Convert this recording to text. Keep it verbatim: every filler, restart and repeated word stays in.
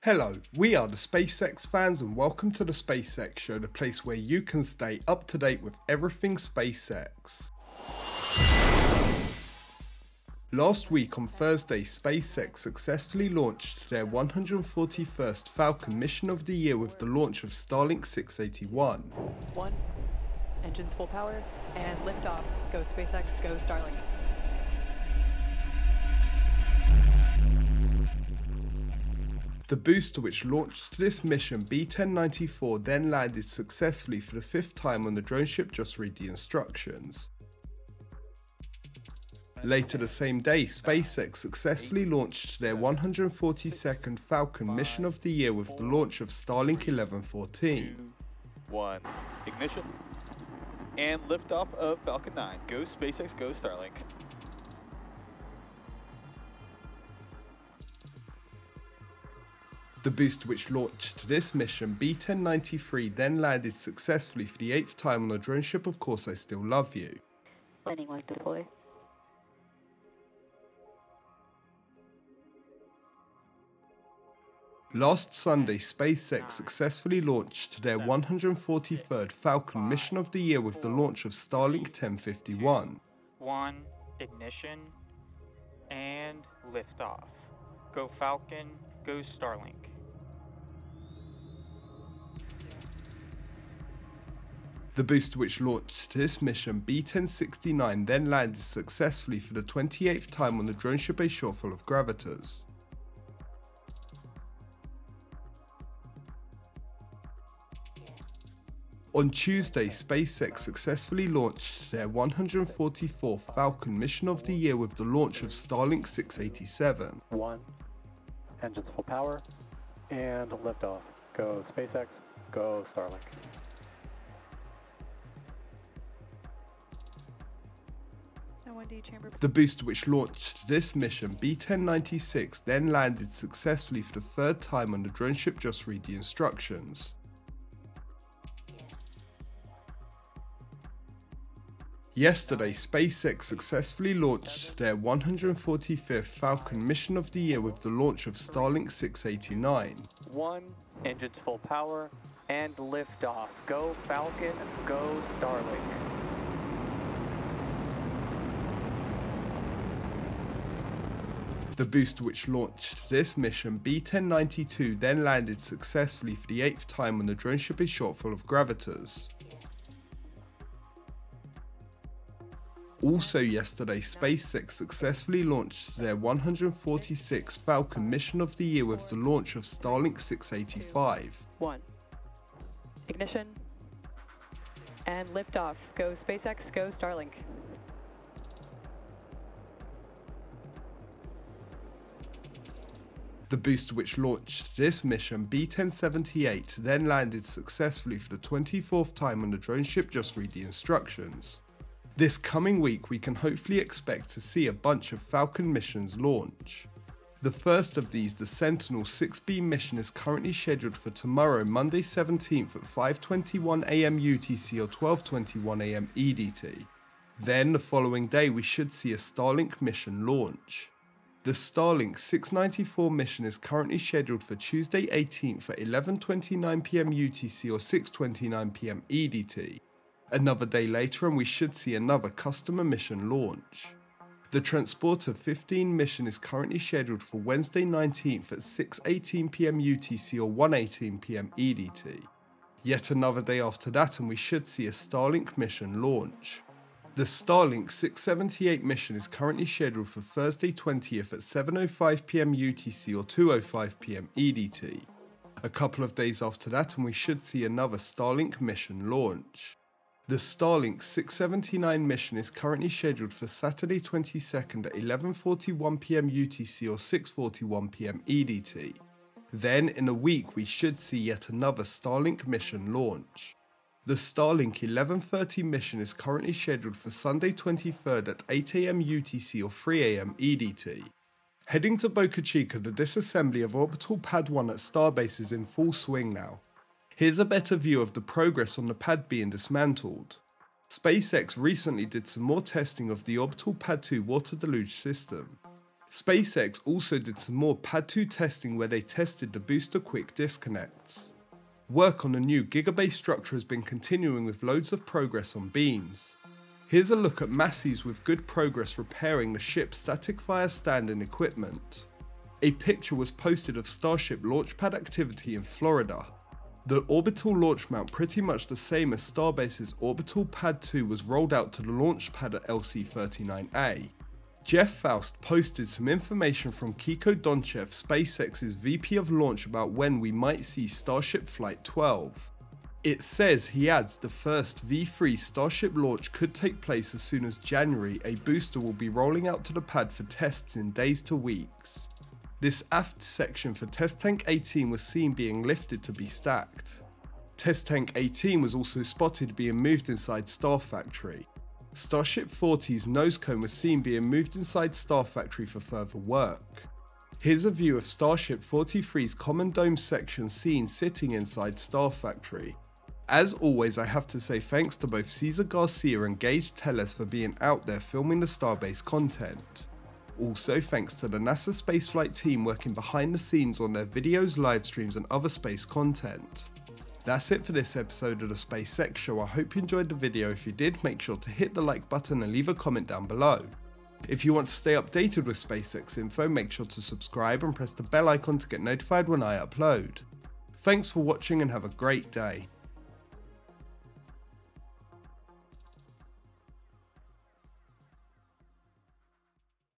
Hello, we are the SpaceX fans and welcome to the SpaceX Show, the place where you can stay up to date with everything SpaceX. Last week on Thursday, SpaceX successfully launched their one hundred forty-first Falcon mission of the year with the launch of Starlink six eighty-one. One, engines full power, and liftoff. Go SpaceX, go Starlink. The booster which launched this mission, B ten ninety-four, then landed successfully for the fifth time on the drone ship. Just read the instructions. Later the same day, SpaceX successfully launched their one hundred forty-second Falcon mission of the year with the launch of Starlink eleven fourteen. One, ignition, and liftoff of Falcon nine. Go SpaceX, go Starlink. The booster which launched this mission, B ten ninety-three, then landed successfully for the eighth time on the drone ship Of Course I Still Love You. Landing light deploy. Last Sunday, SpaceX successfully launched their one hundred forty-third Falcon mission of the year with the launch of Starlink ten fifty-one. One, ignition, and liftoff. Go Falcon, go Starlink. The booster which launched this mission, B ten sixty-nine, then landed successfully for the twenty-eighth time on the drone ship A Shore Full of Gravitors. On Tuesday, SpaceX successfully launched their one hundred forty-fourth Falcon mission of the year with the launch of Starlink six eighty-seven. One, engines full power, and liftoff. Go SpaceX, go Starlink. The booster which launched this mission, B ten ninety-six, then landed successfully for the third time on the drone ship. Just read the instructions. Yesterday, SpaceX successfully launched their one hundred forty-fifth Falcon mission of the year with the launch of Starlink six eighty-nine. One, engines full power, and liftoff. Go Falcon, go Starlink. The booster which launched this mission, B ten ninety-two, then landed successfully for the eighth time on the drone ship A Shore Full of Gravitors. Also yesterday, SpaceX successfully launched their one hundred forty-sixth Falcon mission of the year with the launch of Starlink six eighty-five. One, ignition, and liftoff. Go SpaceX, go Starlink. The booster which launched this mission, B ten seventy-eight, then landed successfully for the twenty-fourth time on the drone ship. Just read the instructions. This coming week we can hopefully expect to see a bunch of Falcon missions launch. The first of these, the Sentinel six B mission, is currently scheduled for tomorrow, Monday seventeenth at five twenty-one A M U T C or twelve twenty-one A M E D T. Then the following day we should see a Starlink mission launch. The Starlink six ninety-four mission is currently scheduled for Tuesday eighteenth at eleven twenty-nine P M U T C or six twenty-nine P M E D T. Another day later and we should see another customer mission launch. The Transporter fifteen mission is currently scheduled for Wednesday nineteenth at six eighteen P M U T C or one eighteen P M E D T. Yet another day after that and we should see a Starlink mission launch. The Starlink six seventy-eight mission is currently scheduled for Thursday twentieth at seven oh five P M U T C or two oh five P M E D T. A couple of days after that and we should see another Starlink mission launch. The Starlink six seventy-nine mission is currently scheduled for Saturday twenty-second at eleven forty-one P M U T C or six forty-one P M E D T. Then in a week we should see yet another Starlink mission launch. The Starlink eleven thirty mission is currently scheduled for Sunday twenty-third at eight A M U T C or three A M E D T. Heading to Boca Chica, the disassembly of Orbital Pad one at Starbase is in full swing now. Here's a better view of the progress on the pad being dismantled. SpaceX recently did some more testing of the Orbital Pad two water deluge system. SpaceX also did some more Pad two testing where they tested the booster quick disconnects. Work on a new gigabase structure has been continuing with loads of progress on beams. Here's a look at Massey's with good progress repairing the ship's static fire stand and equipment. A picture was posted of Starship launchpad activity in Florida. The orbital launch mount, pretty much the same as Starbase's orbital pad two, was rolled out to the launch pad at L C thirty-nine A. Jeff Faust posted some information from Kiko Donchev, SpaceX's V P of launch, about when we might see Starship Flight twelve. It says he adds the first V three Starship launch could take place as soon as January. A booster will be rolling out to the pad for tests in days to weeks. This aft section for Test Tank eighteen was seen being lifted to be stacked. Test Tank eighteen was also spotted being moved inside Star Factory. Starship forty's nose cone was seen being moved inside Star Factory for further work. Here's a view of Starship forty-three's common dome section seen sitting inside Star Factory. As always, I have to say thanks to both Cesar Garcia and Gage Telesz for being out there filming the Starbase content. Also thanks to the NASA spaceflight team working behind the scenes on their videos, live streams and other space content. That's it for this episode of the SpaceX Show. I hope you enjoyed the video. If you did, make sure to hit the like button and leave a comment down below. If you want to stay updated with SpaceX info, make sure to subscribe and press the bell icon to get notified when I upload. Thanks for watching and have a great day.